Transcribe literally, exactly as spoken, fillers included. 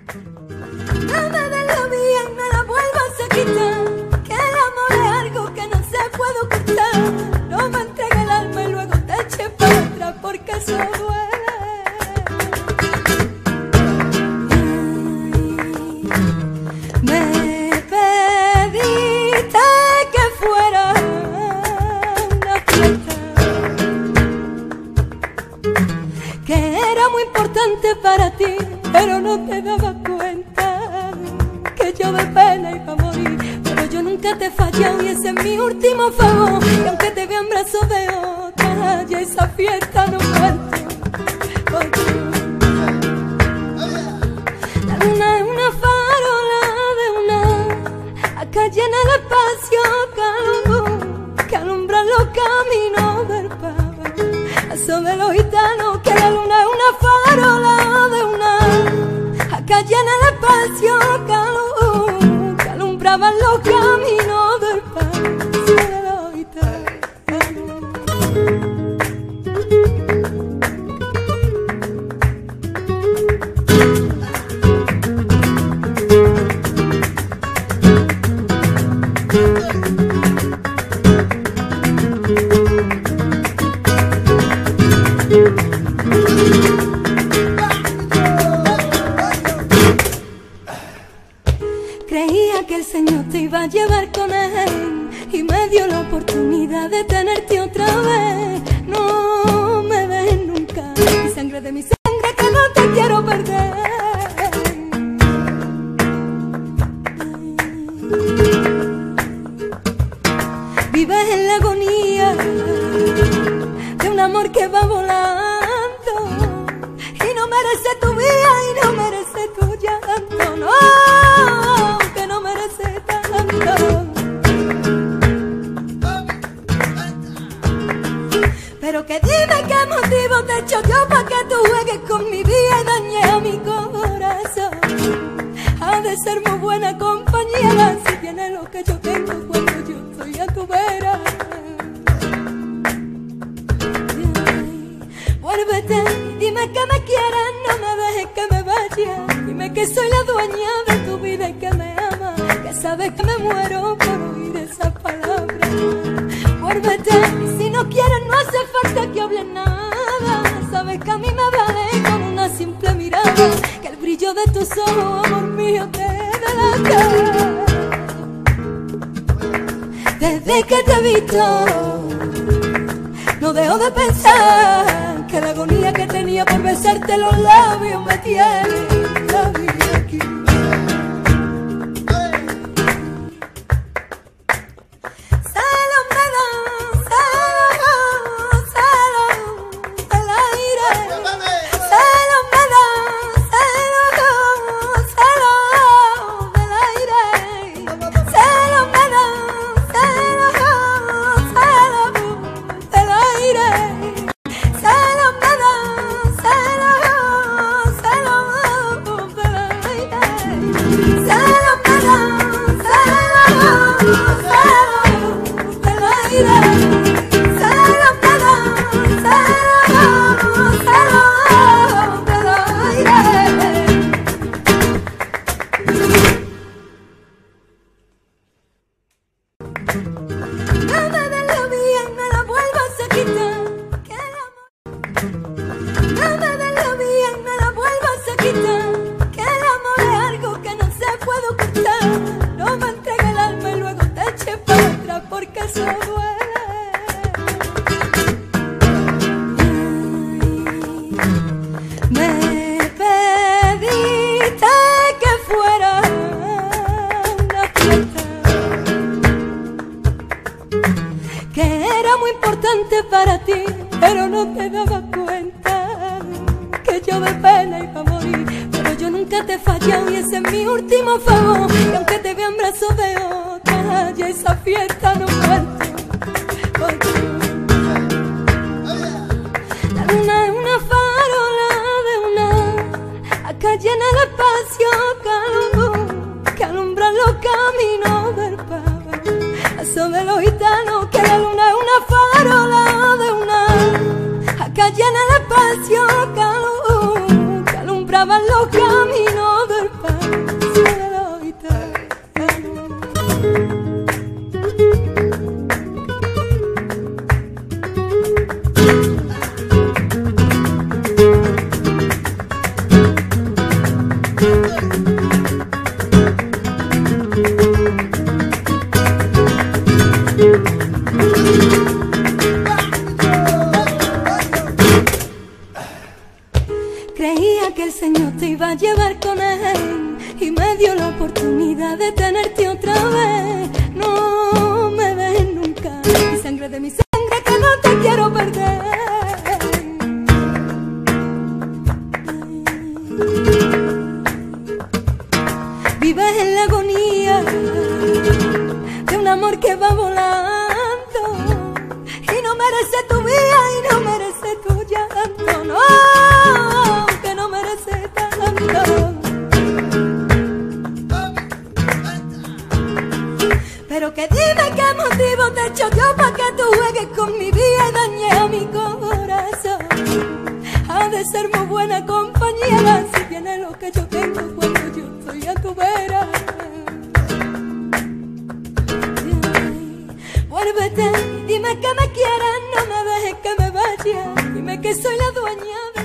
No me des la vida y me la vuelvas a quitar, que el amor es algo que no se puede ocultar. No me entregues el alma y luego te eches para atrás, porque eso duele. Me pediste que fuera una fiesta, que era muy importante para ti, pero no te dabas cuenta que yo de pena iba a morir. Pero yo nunca te he fallado y ese es mi último favor. Y aunque te vea en brazos de otra, ya esa fiesta no cuenta. La luna es una farola de una, acá llena el espacio calor, que alumbra los caminos del pavo. Eso de los gitanos, que la luna es una farola de una, acá llena el espacio calor, que alumbraban los caminos del pavo. Eso de los gitanos. Creía que el Señor te iba a llevar con él y me dio la oportunidad de tenerte otra vez. No me dejes nunca, mi sangre de mi sangre, que no te quiero perder. Vives en la agonía de un amor que va volando y no merece tu vida y no merece tu llanto, no, que no merece tanto. Pero que dime qué motivo te echo yo para que tú juegues con mi vida y dañes a mi corazón. Ha de ser muy buena compañera si tienes lo que yo tengo cuando yo estoy a tu vera. Vuélvete, dime que me quieres, no me dejes que me vaya. Dime que soy la dueña de tu vida y que me ama, que sabes que me muero por oír esas palabras. Vuélvete, y si no quieres no hace falta que hables nada. Sabes que a mí me vale con una simple mirada, que el brillo de tus ojos, amor mío, te delata. Desde que te he visto no dejo de pensar que la agonía que tenía por besarte los labios me tiene la vida aquí. Celos me dan, celos, celos del aire. Celos me dan, celos, celos del aire. Celos me dan, celos, celos del aire. Celos me dan, celos, celos del aire. Celos me dan, celos, celos del aire. Celos me dan, celos, celos del aire. No me des la vida y me la vuelvas a quitar, que el amor. No me des la vida y me la vuelvas a quitar, que el amor es algo que no se puede ocultar. No me entregues el alma y luego te eches para atrás, porque eso duele. Me pediste que fuera una fiesta, que era muy importante para ti, pero no te dabas cuenta que yo de pena iba a morir. Pero yo nunca te he fallado y ese es mi último favor. Y aunque te vea en brazos de otra, ya esa fiesta no cuenta. La luna es una farola de una, acá llena el espacio calor, que alumbra los caminos del pavo. Eso de los gitanos, que la luna es una farola de una, acá llena el espacio calor, que alumbraban los caminos del pavo. Creía que el Señor te iba a llevar con él y me dio la oportunidad de tenerte otra vez. No me ves nunca, mi sangre de mi sangre que no te quiero perder. Vives en la agonía de un amor que va volando y no merece tu vida y no merece tu llanto, no, que no merece tanto. Pero que dime qué motivo te echo yo para que tú juegues con mi vida y dañes a mi corazón. Ha de ser muy buena compañera si tienes lo que yo tengo cuando yo estoy a tu vera. Vuélvete, dime que me quieres, no me dejes que me vaya. Dime que soy la dueña de